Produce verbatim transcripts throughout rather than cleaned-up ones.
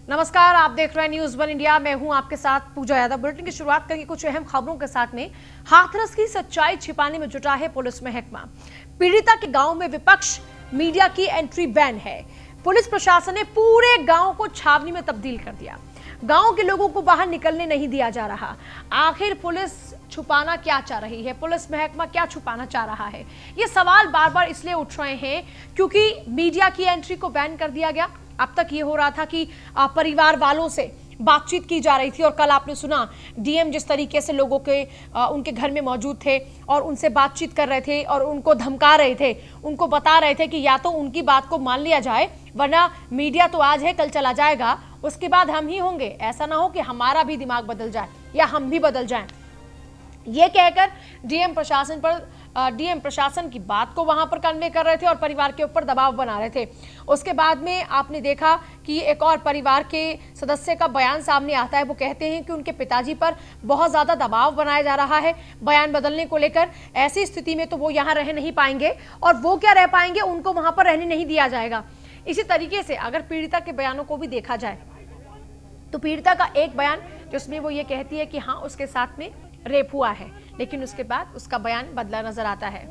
नमस्कार, आप देख रहे हैं न्यूज वन इंडिया। मैं हूं आपके साथ पूजा यादव। बुलेटिन की शुरुआत करेंगे कुछ अहम खबरों के साथ में। हाथरस की सच्चाई छिपाने में जुटा है पुलिस महकमा। पीड़िता के गांव में विपक्ष, मीडिया की एंट्री बैन है। पुलिस प्रशासन ने पूरे गांव को छावनी में तब्दील कर दिया। गांव के लोगों को बाहर निकलने नहीं दिया जा रहा। आखिर पुलिस छुपाना क्या चाह रही है? पुलिस महकमा क्या छुपाना चाह रहा है? ये सवाल बार बार इसलिए उठ रहे हैं क्योंकि मीडिया की एंट्री को बैन कर दिया गया। अब तक ये हो रहा था कि परिवार वालों से बातचीत की जा रही थी और कल आपने सुना डीएम जिस तरीके से लोगों के उनके घर में मौजूद थे और उनसे बातचीत कर रहे थे और उनको धमका रहे थे, उनको बता रहे थे कि या तो उनकी बात को मान लिया जाए वरना मीडिया तो आज है कल चला जाएगा, उसके बाद हम ही होंगे। ऐसा ना हो कि हमारा भी दिमाग बदल जाए या हम भी बदल जाएं। ये कहकर डीएम प्रशासन पर डीएम प्रशासन की बात को वहां पर कन्वे कर रहे थे और परिवार के ऊपर दबाव बना रहे थे। उसके बाद में आपने देखा कि एक और परिवार के सदस्य का बयान सामने आता है। वो कहते हैं कि उनके पिताजी पर बहुत ज्यादा दबाव बनाया जा रहा है बयान बदलने को लेकर। ऐसी स्थिति में तो वो यहाँ रह नहीं पाएंगे और वो क्या रह पाएंगे, उनको वहां पर रहने नहीं दिया जाएगा। इसी तरीके से अगर पीड़िता के बयानों को भी देखा जाए तो पीड़िता का एक बयान जिसमें वो ये कहती है कि हाँ उसके साथ में रेप हुआ है, लेकिन उसके बाद उसका बयान बदला नजर आता है।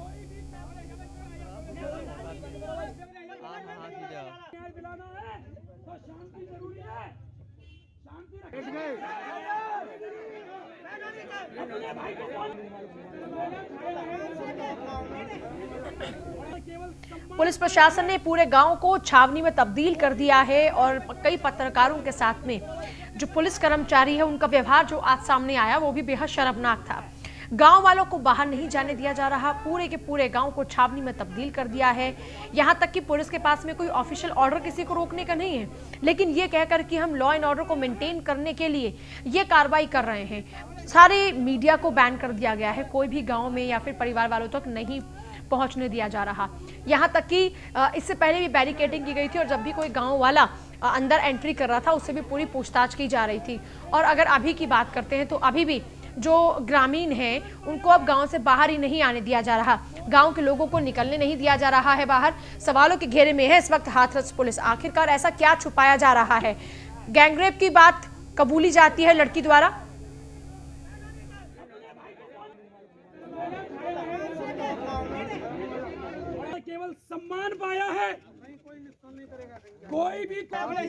पुलिस प्रशासन ने पूरे गांव को छावनी में तब्दील कर दिया है और कई पत्रकारों के साथ में जो पुलिस कर्मचारी है उनका व्यवहार जो आज सामने आया वो भी बेहद शर्मनाक था। गांव वालों को बाहर नहीं जाने दिया जा रहा, पूरे के पूरे गांव को छावनी में तब्दील कर दिया है। यहां तक कि पुलिस के पास में कोई ऑफिशियल ऑर्डर किसी को रोकने का नहीं है, लेकिन ये कहकर कि हम लॉ एंड ऑर्डर को मेंटेन करने के लिए ये कार्रवाई कर रहे हैं। सारे मीडिया को बैन कर दिया गया है, कोई भी गाँव में या फिर परिवार वालों तक नहीं पहुंचने दिया जा रहा। यहां तक कि इससे पहले भी बैरिकेडिंग की गई थी और जब भी कोई गांव वाला अंदर एंट्री कर रहा था उससे भी पूरी पूछताछ की जा रही थी। और अगर अभी की बात करते हैं तो अभी भी जो ग्रामीण हैं उनको अब गांव से बाहर ही नहीं आने दिया जा रहा। गांव के लोगों को निकलने नहीं दिया जा रहा है बाहर। सवालों के घेरे में है इस वक्त हाथरस पुलिस। आखिरकार ऐसा क्या छुपाया जा रहा है? गैंगरेप की बात कबूली जाती है लड़की द्वारा। केवल सम्मान पाया है, कोई भी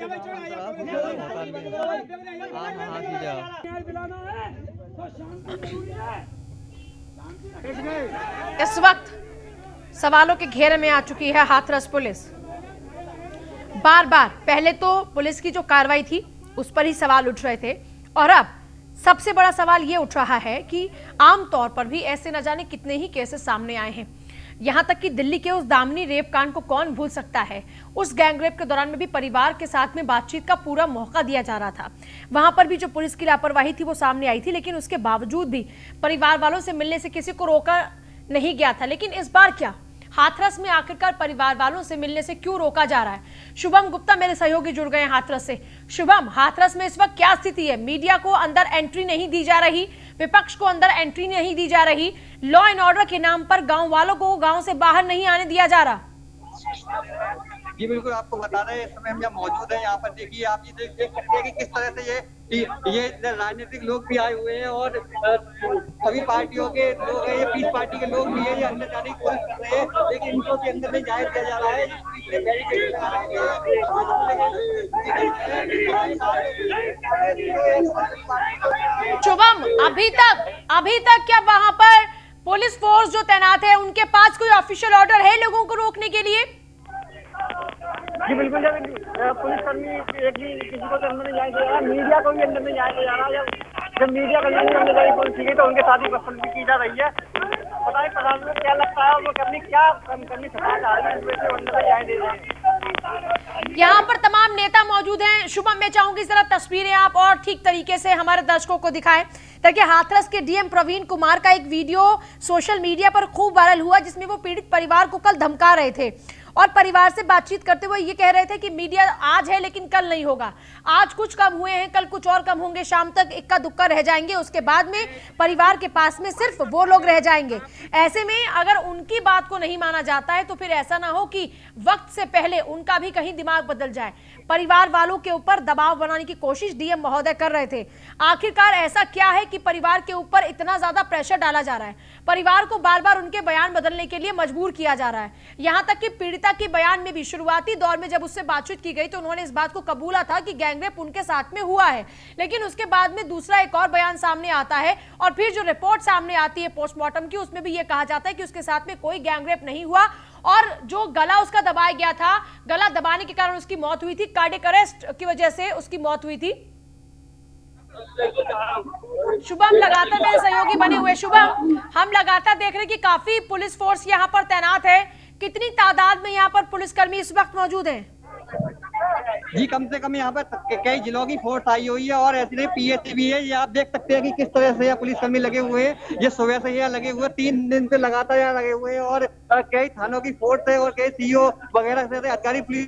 इस वक्त सवालों के घेरे में आ चुकी है हाथरस पुलिस। बार बार पहले तो पुलिस की जो कार्रवाई थी उस पर ही सवाल उठ रहे थे और अब सबसे बड़ा सवाल ये उठ रहा है कि आमतौर पर भी ऐसे न जाने कितने ही केसेस सामने आए हैं। यहां तक कि दिल्ली के उस दामिनी रेप कांड को कौन भूल सकता है। उस गैंगरेप के दौरान में भी परिवार के साथ में बातचीत का पूरा मौका दिया जा रहा था। वहां पर भी जो पुलिस की लापरवाही थी वो सामने आई थी, लेकिन उसके बावजूद भी परिवार वालों से मिलने से किसी को रोका नहीं गया था। लेकिन इस बार क्या हाथरस में आखिरकार परिवार वालों से मिलने से क्यों रोका जा रहा है? शुभम गुप्ता मेरे सहयोगी जुड़ गए हैं हाथरस से। शुभम, हाथरस में इस वक्त क्या स्थिति है? मीडिया को अंदर एंट्री नहीं दी जा रही, विपक्ष को अंदर एंट्री नहीं दी जा रही, लॉ एंड ऑर्डर के नाम पर गांव वालों को गांव से बाहर नहीं आने दिया जा रहा। जी बिल्कुल, आपको बता रहे हैं इस समय हम यहाँ मौजूद हैं। यहाँ पर देखिए, आप ये देख सकते हैं कि किस तरह से ये ये राजनीतिक लोग भी आए हुए हैं और सभी पार्टियों के लोग हैं, ये पीस पार्टी के लोग भी हैं, ये अंदर जाने की कोशिश कर रहे हैं लेकिन इनको भी अंदर नहीं जाने दिया जा रहा है। शुभम, अभी तक अभी तक क्या वहां पर पुलिस फोर्स जो तैनात है उनके पास कोई ऑफिशियल ऑर्डर है लोगों को रोकने के लिए? जी बिल्कुल, जब पुलिसकर्मी एक भी किसी को तो अंदर नहीं जाने दे रहा, मीडिया को भी अंदर नहीं जाने जा रहा। जब जब मीडिया को अंदर नहीं जाने पॉलिसी की तो उनके साथ ही बदतमीजी की जा रही है। पता है प्रधान में क्या लगता है, वो अपनी क्या करनी सफाई आ रही है, इसमें अंदर नहीं जाने दे रहे हैं। यहाँ पर तमाम नेता मौजूद हैं। शुभम, मैं चाहूंगी इस तरह तस्वीरें आप और ठीक तरीके से हमारे दर्शकों को दिखाएं ताकि हाथरस के डीएम प्रवीण कुमार का एक वीडियो सोशल मीडिया पर खूब वायरल हुआ जिसमें वो पीड़ित परिवार को कल धमका रहे थे और परिवार से बातचीत करते हुए ये कह रहे थे कि मीडिया आज है लेकिन कल नहीं होगा। आज कुछ कम हुए हैं, कल कुछ और कम होंगे, शाम तक इक्का दुक्का रह जाएंगे, उसके बाद में परिवार के पास में सिर्फ वो लोग रह जाएंगे। ऐसे में अगर उनकी बात को नहीं माना जाता है तो फिर ऐसा ना हो कि वक्त से पहले उनका भी कहीं दिमाग बदल जाए। परिवार वालों के ऊपर दबाव बनाने की कोशिश डीएम महोदय कर रहे थे। आखिरकार ऐसा क्या है कि परिवार के ऊपर इतना ज्यादा प्रेशर डाला जा रहा है, परिवार को बार बार उनके बयान बदलने के लिए मजबूर किया जा रहा है। यहां तक कि पीड़िता के बयान में भी शुरुआती दौर में जब उससे बातचीत की गई तो उन्होंने इस बात को कबूला था कि गैंगरेप उनके साथ में हुआ है, लेकिन उसके बाद में दूसरा एक और बयान सामने आता है और फिर जो रिपोर्ट सामने आती है पोस्टमार्टम की, उसमें भी यह कहा जाता है कि उसके साथ में कोई गैंगरेप नहीं हुआ और जो गला उसका दबाया गया था, गला दबाने के कारण उसकी मौत हुई थी, कार्डियक अरेस्ट की वजह से उसकी मौत हुई थी। शुभम लगातार मेरे सहयोगी बने हुए। शुभम, हम लगातार देख रहे हैं कि काफी पुलिस फोर्स यहाँ पर तैनात है, कितनी तादाद में यहाँ पर पुलिसकर्मी इस वक्त मौजूद हैं? जी कम से कम यहाँ पर कई जिलों की फोर्स आई हुई है और ऐसे पीएसी भी है। ये आप देख सकते हैं कि किस तरह से पुलिसकर्मी लगे हुए हैं। ये सुबह से यहाँ लगे हुए, तीन दिन से लगातार यहाँ लगे हुए हैं और कई थानों की फोर्स है और कई सीओ वगैरह से अधिकारी पुलिस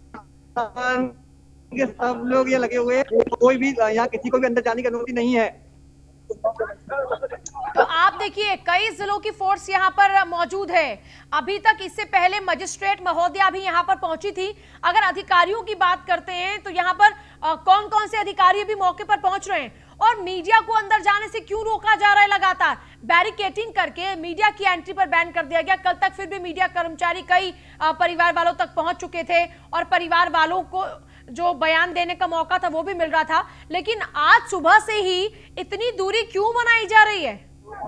सब लोग ये लगे हुए हैं। कोई भी यहाँ किसी को भी अंदर जाने की अनुमति नहीं है। तो आप देखिए कई जिलों की फोर्स यहाँ पर मौजूद है। अभी तक इससे पहले मजिस्ट्रेट महोदया भी यहाँ पर पहुंची थी। अगर अधिकारियों की बात करते हैं तो यहाँ पर आ, कौन कौन से अधिकारी भी मौके पर पहुंच रहे हैं और मीडिया को अंदर जाने से क्यों रोका जा रहा है? लगातार बैरिकेटिंग करके मीडिया की एंट्री पर बैन कर दिया गया। कल तक फिर भी मीडिया कर्मचारी कई आ, परिवार वालों तक पहुंच चुके थे और परिवार वालों को जो बयान देने का मौका था वो भी मिल रहा था, लेकिन आज सुबह से ही इतनी दूरी क्यों बनाई जा रही है?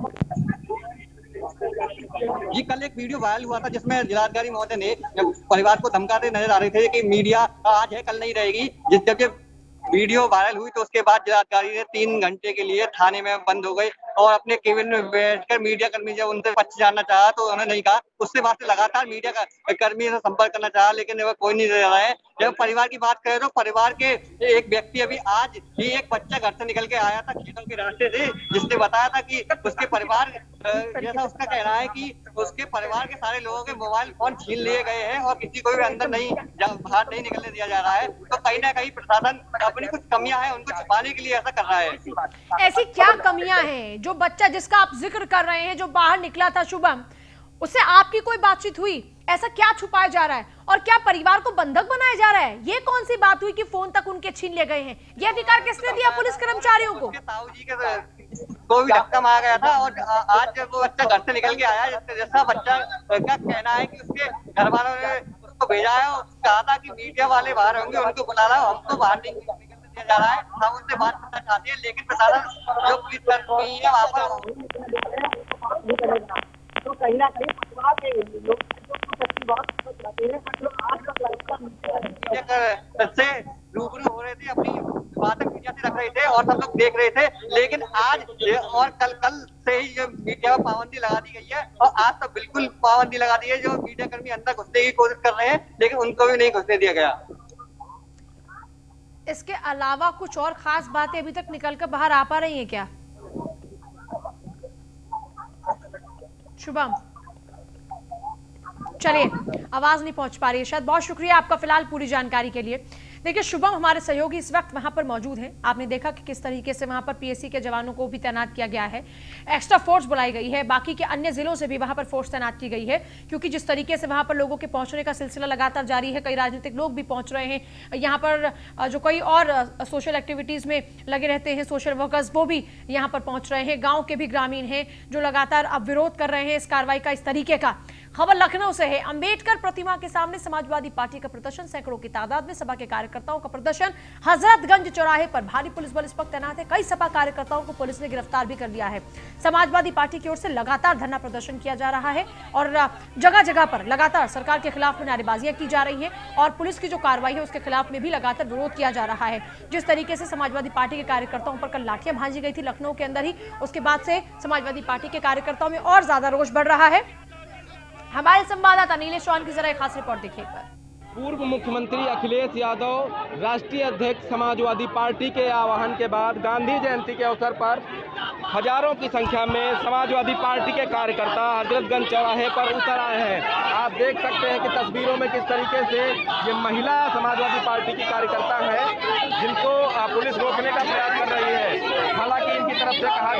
जी कल एक वीडियो वायरल हुआ था जिसमें जिलाधिकारी महोदय ने परिवार को धमकाते नजर आ रहे थे कि मीडिया आज है कल नहीं रहेगी। जिस जब ये वीडियो वायरल हुई तो उसके बाद जिलाधिकारी ने तीन घंटे के लिए थाने में बंद हो गए और अपने केबिन में बैठकर मीडिया कर्मी जब उनसे पक्ष जानना चाहा तो उन्होंने नहीं कहा। उसके बाद से लगातार मीडिया का कर्मी से संपर्क करना चाहा लेकिन वो कोई नहीं दे रहा है। जब परिवार की बात करें तो परिवार के एक व्यक्ति अभी आज ही एक बच्चा घर से निकल के आया था खेतों के रास्ते से, जिसने बताया था कि उसके परिवार जैसा उसका कहना है कि उसके परिवार के सारे लोगों के मोबाइल फोन छीन लिए गए हैं और किसी को भी अंदर नहीं बाहर नहीं निकलने दिया जा रहा है। तो कहीं ना कहीं प्रशासन अपनी कुछ कमियां हैं उनको छिपाने के लिए ऐसा कर रहा है। ऐसी क्या कमियां हैं? जो बच्चा जिसका आप जिक्र कर रहे हैं जो बाहर निकला था शुभम, उससे आपकी कोई बातचीत हुई? ऐसा क्या छुपाया जा रहा है और क्या परिवार को बंधक बनाया जा रहा है? ये कौन सी बात हुई कि फोन तक उनके छीन ले गए हैं? ये अधिकार किसने दिया पुलिस कर्मचारियों को? ताऊ जी के को भी धक्का मारा गया था और आज जब वो बच्चा घर से निकल के आया, जैसा बच्चा का कहना है कि उसके घर वालों ने उसको भेजा है और कहा था कि मीडिया वाले बाहर होंगे उनको बुला रहा, हमको बाहर नहीं निकलने दिया जा रहा है। हम उनसे बात करना चाहते हैं लेकिन प्रशासन जो पुलिस कर्मी है वहाँ पर तो कहीं ना कहीं परिवार के लोग से रूबरू हो रहे थे, अपनी बातें मीडिया से रख रहे थे और सब लोग देख रहे थे। लेकिन आज और कल कल से ही जो मीडिया पर पाबंदी लगा दी गई है और आज तो बिल्कुल पाबंदी लगा दी है। जो मीडिया कर्मी अंदर घुसने की कोशिश कर रहे हैं लेकिन उनको भी नहीं घुसने दिया गया। इसके अलावा कुछ और खास बातें अभी तक निकल कर बाहर आ पा रही हैं क्या शुभम? चलिए आवाज नहीं पहुंच पा रही है शायद। बहुत शुक्रिया आपका फिलहाल पूरी जानकारी के लिए। देखिए शुभम हमारे सहयोगी इस वक्त वहां पर मौजूद हैं। आपने देखा कि किस तरीके से वहां पर पीएससी के जवानों को भी तैनात किया गया है, एक्स्ट्रा फोर्स बुलाई गई है, बाकी के अन्य जिलों से भी वहां पर फोर्स तैनात की गई है क्योंकि जिस तरीके से वहां पर लोगों के पहुंचने का सिलसिला लगातार जारी है, कई राजनीतिक लोग भी पहुंच रहे हैं यहाँ पर, जो कई और सोशल एक्टिविटीज में लगे रहते हैं सोशल वर्कर्स वो भी यहाँ पर पहुंच रहे हैं, गाँव के भी ग्रामीण हैं जो लगातार अब विरोध कर रहे हैं इस कार्रवाई का, इस तरीके का। खबर लखनऊ से है। अंबेडकर प्रतिमा के सामने समाजवादी पार्टी का प्रदर्शन, सैकड़ों की तादाद में सपा के कार्यकर्ताओं का प्रदर्शन। हजरतगंज चौराहे पर भारी पुलिस बल इस वक्त तैनात है। कई सपा कार्यकर्ताओं को पुलिस ने गिरफ्तार भी कर लिया है। समाजवादी पार्टी की ओर से लगातार धरना प्रदर्शन किया जा रहा है और जगह जगह पर लगातार सरकार के खिलाफ में नारेबाजियां की जा रही है और पुलिस की जो कार्रवाई है उसके खिलाफ में भी लगातार विरोध किया जा रहा है। जिस तरीके से समाजवादी पार्टी के कार्यकर्ताओं पर कल लाठियां भांजी गई थी लखनऊ के अंदर ही, उसके बाद से समाजवादी पार्टी के कार्यकर्ताओं में और ज्यादा रोष बढ़ रहा है। हमारे संवाददाता नीलेश चौहान की जरा एक खास रिपोर्ट देखिए। पूर्व मुख्यमंत्री अखिलेश यादव राष्ट्रीय अध्यक्ष समाजवादी पार्टी के आह्वान के बाद गांधी जयंती के अवसर पर हजारों की संख्या में समाजवादी पार्टी के कार्यकर्ता हजरतगंज चौराहे पर उतर आए हैं। आप देख सकते हैं कि तस्वीरों में किस तरीके से ये महिला समाजवादी पार्टी की कार्यकर्ता है जिनको पुलिस रोकने का प्रयास कर रही है। हालांकि इनकी तरफ से कहा जा रहा था कि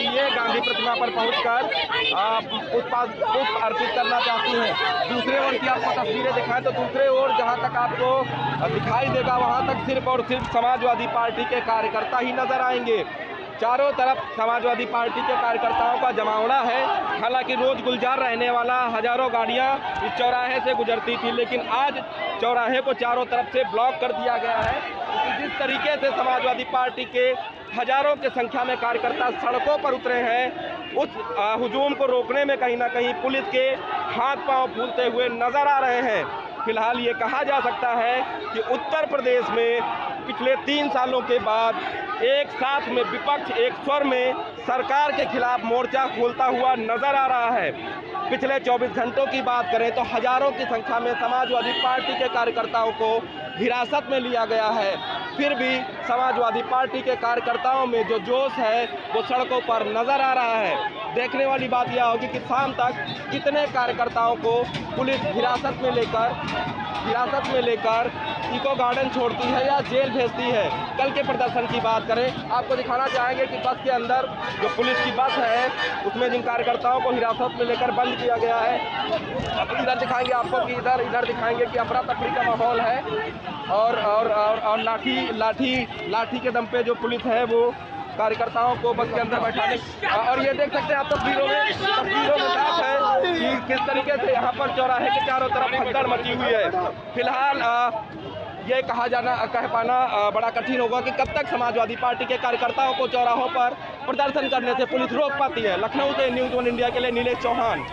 कि ये गांधी प्रतिमा पर पहुंचकर पुष्प पुष्प अर्पित करना चाहती हैं। दूसरे ओर की आपको तस्वीरें दिखाएं तो दूसरे ओर जहां तक आपको दिखाई देगा वहां तक सिर्फ और सिर्फ समाजवादी पार्टी के कार्यकर्ता ही नजर आएंगे। चारों तरफ समाजवादी पार्टी के कार्यकर्ताओं का जमावड़ा है। हालांकि रोज गुलजार रहने वाला हजारों गाड़ियां इस चौराहे से गुजरती थी, लेकिन आज चौराहे को चारों तरफ से ब्लॉक कर दिया गया है। जिस तरीके से समाजवादी पार्टी के हजारों की संख्या में कार्यकर्ता सड़कों पर उतरे हैं, उस हुजूम को रोकने में कहीं ना कहीं पुलिस के हाथ पांव फूलते हुए नजर आ रहे हैं। फिलहाल ये कहा जा सकता है कि उत्तर प्रदेश में पिछले तीन सालों के बाद एक साथ में विपक्ष एक स्वर में सरकार के खिलाफ मोर्चा खोलता हुआ नजर आ रहा है। पिछले चौबीस घंटों की बात करें तो हजारों की संख्या में समाजवादी पार्टी के कार्यकर्ताओं को हिरासत में लिया गया है। फिर भी समाजवादी पार्टी के कार्यकर्ताओं में जो जोश है वो सड़कों पर नजर आ रहा है। देखने वाली बात यह होगी कि शाम तक कितने कार्यकर्ताओं को पुलिस हिरासत में लेकर हिरासत में लेकर इको गार्डन छोड़ती है या जेल भेजती है। कल के प्रदर्शन की बात करें, आपको दिखाना चाहेंगे कि बस के अंदर जो पुलिस की बस है उसमें जिन कार्यकर्ताओं को हिरासत में लेकर बंद किया गया है, अब इधर दिखाएंगे आपको कि इधर इधर दिखाएंगे कि अफरा तफरी का माहौल है और और और, और लाठी लाठी लाठी के दम पे जो पुलिस है वो कार्यकर्ताओं को बस के अंदर बैठाने। और ये देख सकते हैं आप तस्वीरों में तस्वीरों में साफ है कि किस तरीके से यहाँ पर चौराहे के चारों तरफ भगदड़ मची हुई है। फिलहाल ये कहा जाना कह पाना बड़ा कठिन होगा कि कब तक समाजवादी पार्टी के कार्यकर्ताओं को चौराहों पर प्रदर्शन करने से पुलिस रोक पाती है। लखनऊ से न्यूज वन इंडिया के लिए नीलेश चौहान।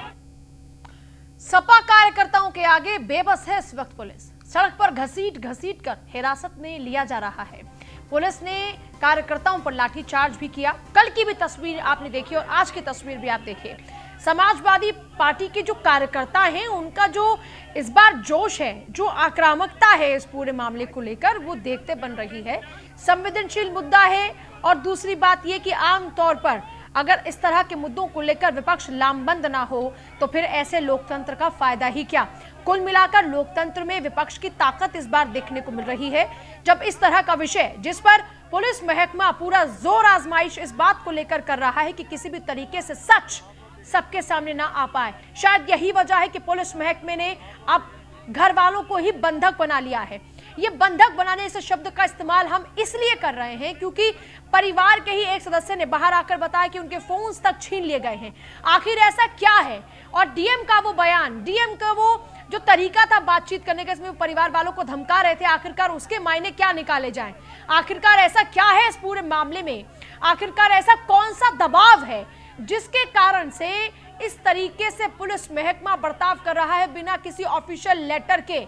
सपा कार्यकर्ताओं के आगे बेबस है इस वक्त पुलिस। सड़क पर घसीट घसीट कर हिरासत में लिया जा रहा है। पुलिस ने कार्यकर्ताओं पर लाठीचार्ज भी किया। कल की भी तस्वीर आपने देखी और आज की तस्वीर भी आप देखिए। समाजवादी पार्टी के जो कार्यकर्ता हैं उनका जो इस बार जोश है, जो आक्रामकता है इस पूरे मामले को लेकर, वो देखते बन रही है। संवेदनशील मुद्दा है और दूसरी बात यह कि आम तौर पर अगर इस तरह के मुद्दों को लेकर विपक्ष लामबंद ना हो तो फिर ऐसे लोकतंत्र का फायदा ही क्या। कुल मिलाकर लोकतंत्र में विपक्ष की ताकत इस बार देखने को मिल रही है, जब इस तरह का विषय जिस पर पुलिस महकमा पूरा जोर आजमाइश इस बात को लेकर कर रहा है कि किसी भी तरीके से सच सबके सामने ना आ पाए। शायद यही वजह है कि पुलिस महकमे ने अब घर वालों को ही बंधक बना लिया है। ये बंधक बनाने इस शब्द का इस्तेमाल हम इसलिए कर रहे हैं क्योंकि परिवार के ही एक सदस्य ने बाहर आकर बताया कि उनके फोन्स तक छीन लिए गए हैं। आखिर ऐसा क्या है? और डीएम का वो बयान, डीएम का वो जो तरीका था बातचीत करने का, इसमें परिवार वालों को धमका रहे थे, आखिरकार उसके मायने क्या निकाले जाएं? आखिरकार ऐसा क्या है इस पूरे मामले में? आखिरकार ऐसा कौन सा दबाव है जिसके कारण से इस तरीके से पुलिस महकमा बर्ताव कर रहा है? बिना किसी ऑफिशियल लेटर के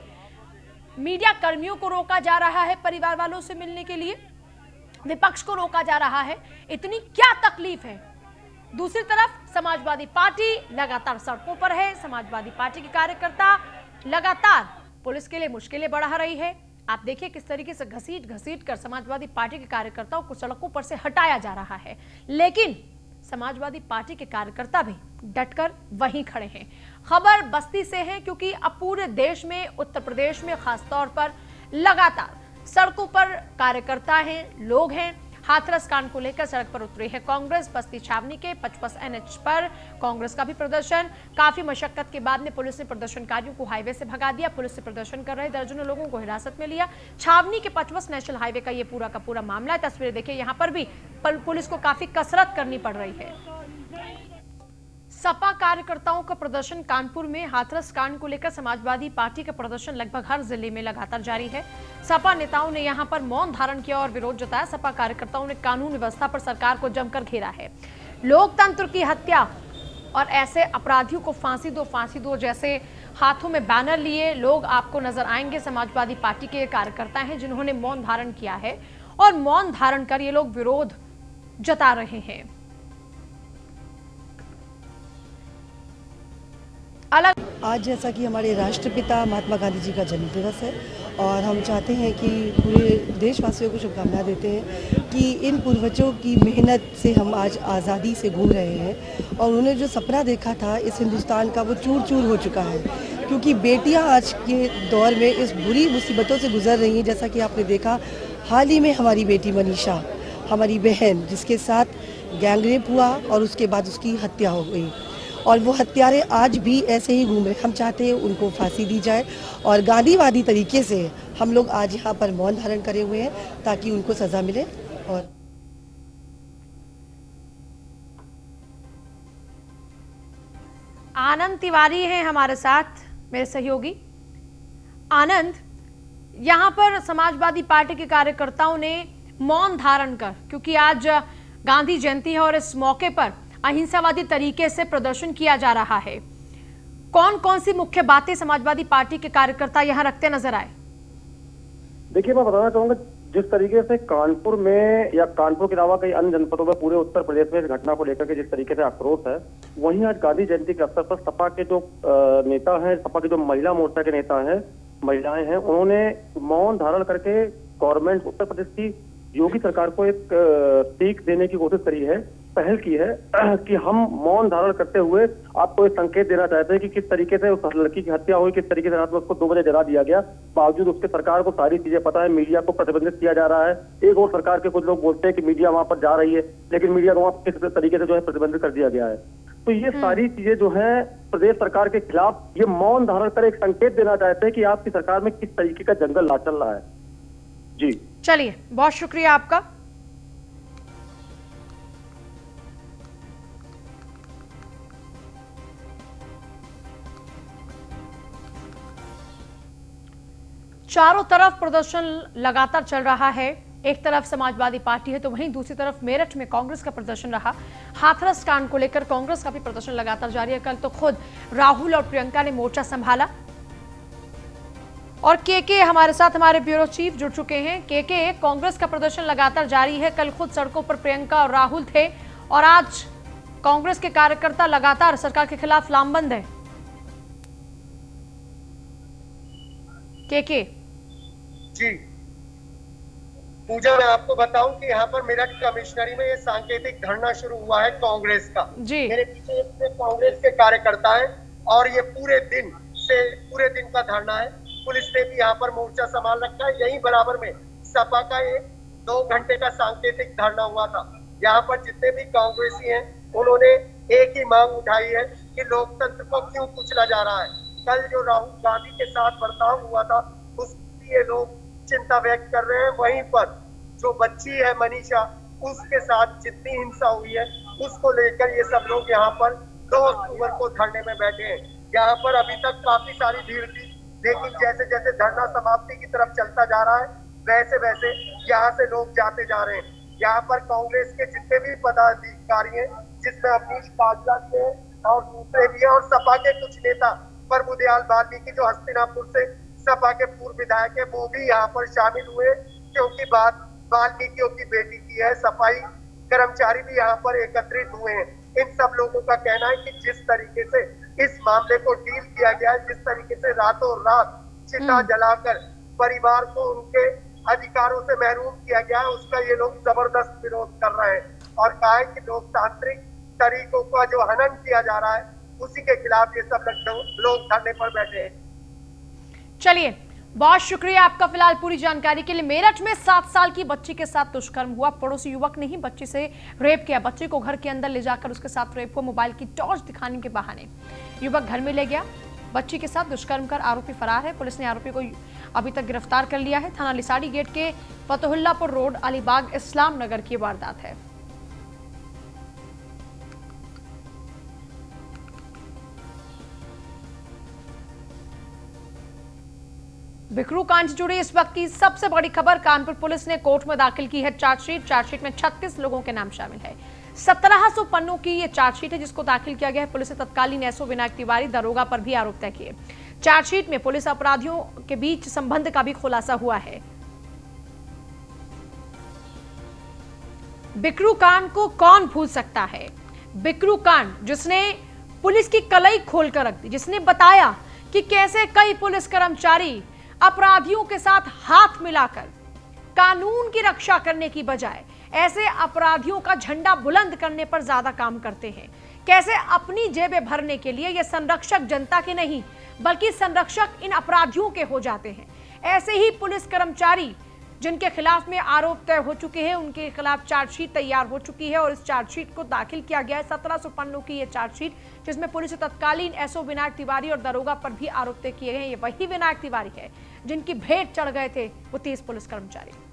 मीडिया कर्मियों को रोका जा रहा है परिवार वालों से मिलने के लिए, विपक्ष को रोका जा रहा है। इतनी क्या तकलीफ है? दूसरी तरफ समाजवादी पार्टी लगातार सड़कों पर है। समाजवादी पार्टी के कार्यकर्ता लगातार पुलिस के लिए मुश्किलें बढ़ा रही है। आप देखिए किस तरीके से घसीट घसीट कर समाजवादी पार्टी के कार्यकर्ताओं को सड़कों पर से हटाया जा रहा है, लेकिन समाजवादी पार्टी के कार्यकर्ता भी डटकर वहीं खड़े हैं। खबर बस्ती से है क्योंकि अब पूरे देश में, उत्तर प्रदेश में खासतौर पर लगातार सड़कों पर कार्यकर्ता हैं, लोग हैं। हाथरस कांड को लेकर सड़क पर उतरी है कांग्रेस। बस्ती छावनी के पचपन एनएच पर कांग्रेस का भी प्रदर्शन। काफी मशक्कत के बाद में पुलिस ने प्रदर्शनकारियों को हाईवे से भगा दिया। पुलिस से प्रदर्शन कर रहे दर्जनों लोगों को हिरासत में लिया। छावनी के पचपन नेशनल हाईवे का ये पूरा का पूरा मामला है। तस्वीरें देखिए, यहाँ पर भी पुलिस को काफी कसरत करनी पड़ रही है। सपा कार्यकर्ताओं का प्रदर्शन कानपुर में। हाथरस कांड को लेकर समाजवादी पार्टी का प्रदर्शन लगभग हर जिले में लगातार जारी है। सपा नेताओं ने यहां पर मौन धारण किया और विरोध जताया। सपा कार्यकर्ताओं ने कानून व्यवस्था पर सरकार को जमकर घेरा है। लोकतंत्र की हत्या और ऐसे अपराधियों को फांसी दो फांसी दो जैसे हाथों में बैनर लिए लोग आपको नजर आएंगे। समाजवादी पार्टी के कार्यकर्ता हैं जिन्होंने मौन धारण किया है और मौन धारण कर ये लोग विरोध जता रहे हैं। अलग आज जैसा कि हमारे राष्ट्रपिता महात्मा गांधी जी का जन्म दिवस है और हम चाहते हैं कि पूरे देशवासियों को शुभकामनाएं देते हैं कि इन पूर्वजों की मेहनत से हम आज आज़ादी से घूम रहे हैं और उन्होंने जो सपना देखा था इस हिंदुस्तान का वो चूर चूर हो चुका है, क्योंकि बेटियां आज के दौर में इस बुरी मुसीबतों से गुजर रही हैं। जैसा कि आपने देखा हाल ही में हमारी बेटी मनीषा, हमारी बहन जिसके साथ गैंगरेप हुआ और उसके बाद उसकी हत्या हो गई और वो हत्यारे आज भी ऐसे ही घूम रहे। हम चाहते हैं उनको फांसी दी जाए और गांधीवादी तरीके से हम लोग आज यहाँ पर मौन धारण करे हुए हैं ताकि उनको सजा मिले। और आनंद तिवारी हैं हमारे साथ, मेरे सहयोगी। आनंद, यहाँ पर समाजवादी पार्टी के कार्यकर्ताओं ने मौन धारण कर, क्योंकि आज गांधी जयंती है और इस मौके पर अहिंसावादी तरीके से प्रदर्शन किया जा रहा है, कौन कौन सी मुख्य बातें समाजवादी पार्टी के कार्यकर्ता यहाँ रखते नजर आए? देखिए, मैं बताना चाहूंगा जिस तरीके से कानपुर में या कानपुर के अलावा कई अन्य जनपदों में पूरे उत्तर प्रदेश में इस घटना को लेकर के जिस तरीके से आक्रोश है, वहीं आज गांधी जयंती के अवसर पर सपा के जो नेता हैं, सपा के जो महिला मोर्चा के नेता हैं, महिलाएं हैं, उन्होंने मौन धारण करके गवर्नमेंट उत्तर प्रदेश की योगी सरकार को एक सीख देने की कोशिश करी है, पहल की है कि हम मौन धारण करते हुए आपको एक संकेत देना चाहते हैं कि किस तरीके से उस लड़की की हत्या हुई, किस तरीके से रात में उसको दो बजे जला दिया गया। बावजूद उसके सरकार को सारी चीजें पता है, मीडिया को प्रतिबंधित किया जा रहा है। एक और सरकार के कुछ लोग बोलते हैं कि मीडिया वहां पर जा रही है, लेकिन मीडिया को वहां किस तरीके से जो है प्रतिबंधित कर दिया गया है। तो ये सारी चीजें जो है प्रदेश सरकार के खिलाफ ये मौन धारण कर एक संकेत देना चाहते हैं कि आपकी सरकार में किस तरीके का जंगल ला चल रहा है। जी चलिए, बहुत शुक्रिया आपका। चारों तरफ प्रदर्शन लगातार चल रहा है। एक तरफ समाजवादी पार्टी है तो वहीं दूसरी तरफ मेरठ में कांग्रेस का प्रदर्शन रहा। हाथरस कांड को लेकर कांग्रेस का भी प्रदर्शन लगातार जारी है। कल तो खुद राहुल और प्रियंका ने मोर्चा संभाला। और के के हमारे साथ हमारे ब्यूरो चीफ जुड़ चुके हैं। के के, कांग्रेस का प्रदर्शन लगातार जारी है। कल खुद सड़कों पर प्रियंका और राहुल थे और आज कांग्रेस के कार्यकर्ता लगातार सरकार के खिलाफ लामबंद है। के के जी पूजा, मैं आपको बताऊं कि यहाँ पर मेरठ कमिश्नरी में ये सांकेतिक धरना शुरू हुआ है कांग्रेस का। जी मेरे पीछे कांग्रेस के कार्यकर्ता है और ये पूरे दिन से पूरे दिन का धरना है। पुलिस ने भी यहाँ पर मोर्चा संभाल रखा है। यही बराबर में सपा का एक दो घंटे का सांकेतिक धरना हुआ था। यहाँ पर जितने भी कांग्रेसी हैं उन्होंने एक ही मांग उठाई है कि लोकतंत्र को क्यों कुचला जा रहा है। कल जो राहुल गांधी के साथ बर्ताव हुआ था उसकी ये लोग चिंता व्यक्त कर रहे हैं। वहीं पर जो बच्ची है मनीषा, उसके साथ जितनी हिंसा हुई है उसको लेकर ये सब लोग यहाँ पर दो अक्टूबर को धरने में बैठे हैं। यहाँ पर अभी तक काफी सारी भीड़ थी, लेकिन जैसे जैसे धरना समाप्ति की तरफ चलता जा रहा है वैसे वैसे यहाँ से लोग जाते जा रहे हैं। यहाँ पर कांग्रेस के जितने भी पदाधिकारी हैं, जिसमें अवनीश काजला भी है और दूसरे भी हैं, और सपा के कुछ नेता प्रभुदयाल वाल्मीकि जो हस्तिनापुर से सपा के पूर्व विधायक है, वो भी यहाँ पर शामिल हुए, क्योंकि बात वाल्मीकियों की बेटी की है। सफाई कर्मचारी भी यहाँ पर एकत्रित हुए हैं। इन सब लोगों का कहना है कि जिस तरीके से इस मामले को डील किया गया है, जिस तरीके से रातों रात चिता जलाकर परिवार को उनके अधिकारों से महरूम किया गया है, उसका ये लोग जबरदस्त विरोध कर रहे हैं और कहा है कि लोकतांत्रिक तरीकों का जो हनन किया जा रहा है उसी के खिलाफ ये सब लोग धरने पर बैठे हैं। चलिए, बहुत शुक्रिया आपका फिलहाल पूरी जानकारी के लिए। मेरठ में सात साल की बच्ची के साथ दुष्कर्म हुआ। पड़ोसी युवक ने ही बच्ची से रेप किया। बच्चे को घर के अंदर ले जाकर उसके साथ रेप हुआ। मोबाइल की टॉर्च दिखाने के बहाने युवक घर में ले गया। बच्ची के साथ दुष्कर्म कर आरोपी फरार है। पुलिस ने आरोपी को अभी तक गिरफ्तार कर लिया है। थाना लिसाड़ी गेट के फतहुल्लापुर रोड अलीबाग इस्लाम नगर की वारदात है। बिकरू कांड से जुड़ी इस वक्त की सबसे बड़ी खबर। कानपुर पुलिस ने कोर्ट में दाखिल की है चार्जशीट। चार्जशीट में छत्तीस लोगों के नाम शामिल है। सत्रह सौ पन्नों की ये चार्जशीट है जिसको दाखिल किया गया है। पुलिस ने तत्कालीन एसओ विनायक तिवारी दरोगा पर भी आरोप तय किए। चार्जशीट में पुलिस अपराधियों के बीच संबंध का भी खुलासा हुआ है। बिकरू कांड को कौन भूल सकता है? बिकरू कांड जिसने पुलिस की कलई खोलकर रख दी, जिसने बताया कि कैसे कई पुलिस कर्मचारी अपराधियों के साथ हाथ मिलाकर कानून की रक्षा करने की बजाय ऐसे अपराधियों का झंडा बुलंद करने पर ज्यादा काम करते हैं। कैसे अपनी जेबें भरने के लिए ये संरक्षक जनता के नहीं बल्कि संरक्षक इन अपराधियों के हो जाते हैं। ऐसे ही पुलिस कर्मचारी जिनके खिलाफ में आरोप तय हो चुके हैं, उनके खिलाफ चार्जशीट तैयार हो चुकी है और इस चार्जशीट को दाखिल किया गया है। सत्रह सौ पन्नों की ये चार्जशीट, जिसमें पुलिस तत्कालीन एसओ विनायक तिवारी और दरोगा पर भी आरोप तय किए गए हैं। ये वही विनायक तिवारी है जिनकी भेंट चढ़ गए थे वो तीस पुलिस कर्मचारी।